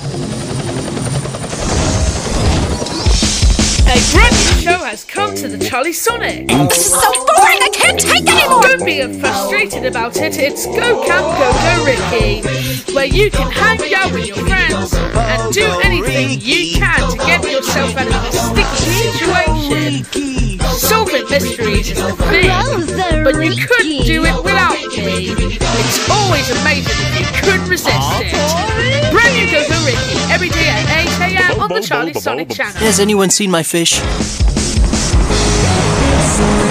A brand new show has come to the Charlie Sonic. This is so boring, I can't take anymore! Don't be frustrated about it, it's Go Camp Go Go Ricky, where you can hang out with your friends and do anything you can to get yourself out of a sticky situation. Solving mysteries is the thing, but you couldn't do it without me. It's always amazing if you could resist it. Brand new Go Go Ricky, every day at 8 AM on the Charlie Sonic channel. Has anyone seen my fish?